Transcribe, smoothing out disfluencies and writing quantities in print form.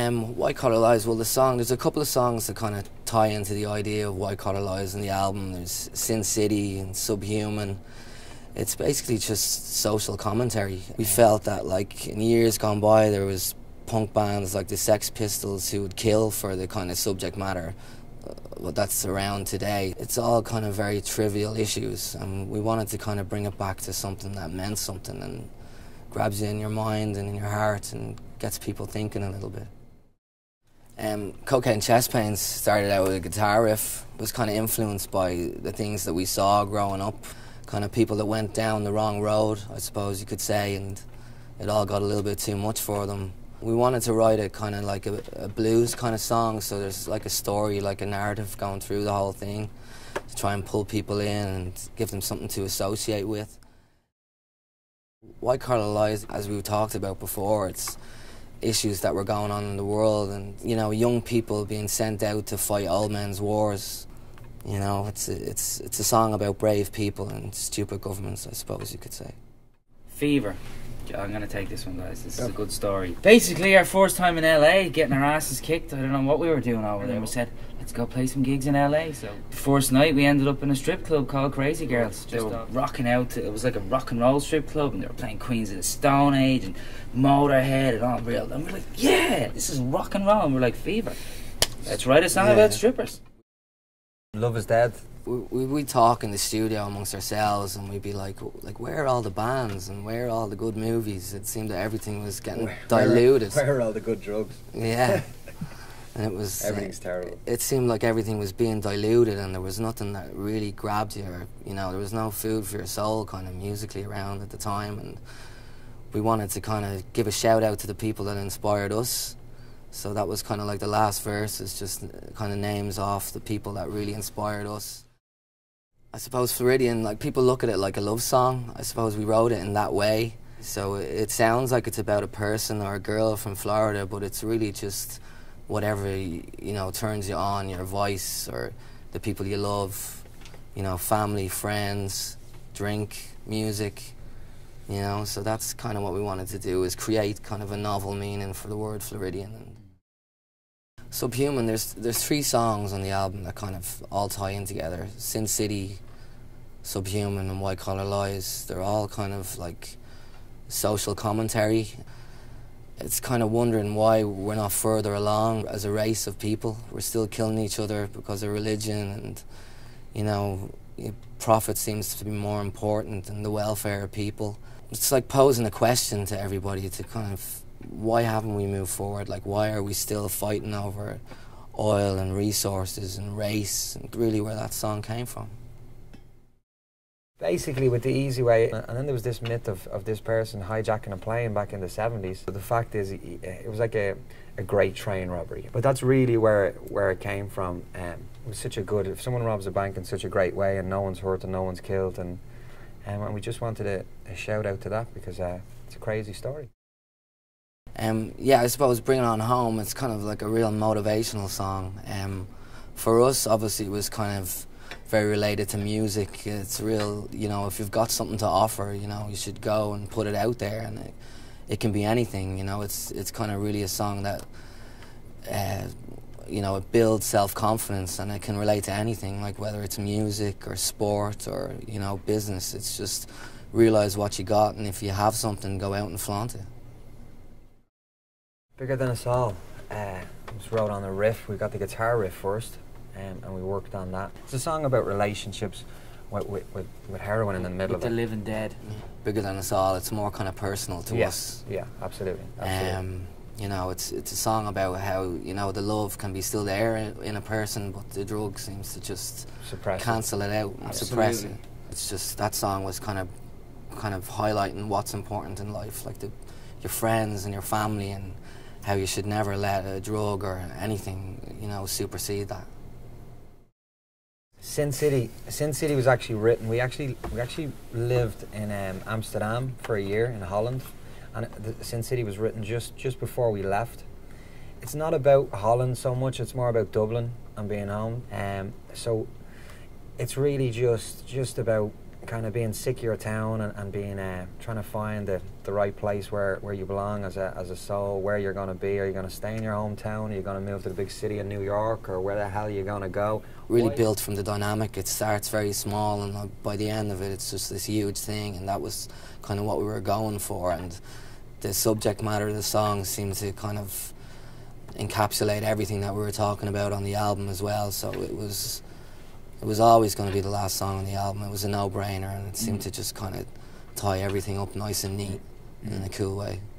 White Collar Lies, well there's a couple of songs that kind of tie into the idea of White Collar Lies in the album. There's Sin City and Subhuman. It's basically just social commentary. We felt that like in years gone by there was punk bands like the Sex Pistols who would kill for the kind of subject matter that's around today. It's all kind of very trivial issues, and we wanted to kind of bring it back to something that meant something and grabs you in your mind and in your heart and gets people thinking a little bit. Cocaine Chest Pains started out with a guitar riff. It was kind of influenced by the things that we saw growing up, kind of people that went down the wrong road, I suppose you could say, and it all got a little bit too much for them. We wanted to write it kind of like a blues kind of song, so there's like a story, like a narrative going through the whole thing to try and pull people in and give them something to associate with. White Collar Lies, as we talked about before, it's issues that were going on in the world, and you know, young people being sent out to fight old men's wars. You know, it's a song about brave people and stupid governments, I suppose you could say. Fever. I'm going to take this one, guys. This is a good story. Basically, our first time in LA, getting our asses kicked. I don't know what we were doing over there. We said, let's go play some gigs in LA. So, first night, we ended up in a strip club called Crazy Girls. They were rocking out. It was like a rock and roll strip club, and they were playing Queens of the Stone Age and Motorhead and all real. And we're like, yeah, this is rock and roll. And we're like, Fever. Let's write a song about strippers. Love Is Dead. We talk in the studio amongst ourselves, and we'd be like, where are all the bands and where are all the good movies? It seemed that everything was getting diluted. Where are all the good drugs? Yeah. And it was... Everything's terrible. It seemed like everything was being diluted, and there was nothing that really grabbed you, or, you know, there was no food for your soul kind of musically around at the time, and we wanted to kind of give a shout out to the people that inspired us. So that was kind of like the last verse, is just kind of names off the people that really inspired us. I suppose Floridian, like, people look at it like a love song. I suppose we wrote it in that way. So it sounds like it's about a person or a girl from Florida, but it's really just whatever, you know, turns you on, your voice or the people you love, you know, family, friends, drink, music, you know. So that's kind of what we wanted to do, is create kind of a novel meaning for the word Floridian. And Subhuman, there's 3 songs on the album that kind of all tie in together. Sin City, Subhuman and White Collar Lies, they're all kind of like social commentary. It's kind of wondering why we're not further along as a race of people. We're still killing each other because of religion, and, you know, profit seems to be more important than the welfare of people. It's like posing a question to everybody to kind of, why haven't we moved forward? Like, why are we still fighting over oil and resources and race, and really where that song came from? Basically, with The Easy Way, and then there was this myth of this person hijacking a plane back in the 70s. But the fact is, it was like a great train robbery. But that's really where it came from. It was such a good, if someone robs a bank in such a great way and no one's hurt and no one's killed, and we just wanted a shout out to that, because it's a crazy story. Yeah, I suppose Bring It On Home, it's kind of like a real motivational song. For us, obviously, it was kind of very related to music. It's real, you know, if you've got something to offer, you know, you should go and put it out there, and it can be anything, you know. It's kind of really a song that, you know, it builds self-confidence, and it can relate to anything, like whether it's music or sport or, you know, business. It's just realise what you got, and if you have something, go out and flaunt it. Bigger Than Us All. Just wrote on the riff. We got the guitar riff first, and we worked on that. It's a song about relationships with heroin in the middle of it. With the living dead. Bigger Than Us All, it's more kind of personal to us. Yeah, absolutely. You know, it's a song about how, you know, the love can be still there in a person, but the drug seems to just cancel it out and suppress it. It's just, that song was kind of highlighting what's important in life, like your friends and your family, and how you should never let a drug or anything, you know, supersede that. Sin City was actually written. We actually lived in Amsterdam for a year, in Holland, and Sin City was written just before we left. It's not about Holland so much; it's more about Dublin and being home. So it's really just about kind of being sick of your town and being trying to find the right place where you belong as a soul, where you're going to be. Are you going to stay in your hometown? Are you going to move to the big city in New York, or where the hell are you going to go? Really built from the dynamic. It starts very small, and by the end of it, it's just this huge thing, and that was kind of what we were going for. And the subject matter of the song seemed to kind of encapsulate everything that we were talking about on the album as well. So it was always going to be the last song on the album. It was a no-brainer, and it seemed to just kind of tie everything up nice and neat in a cool way.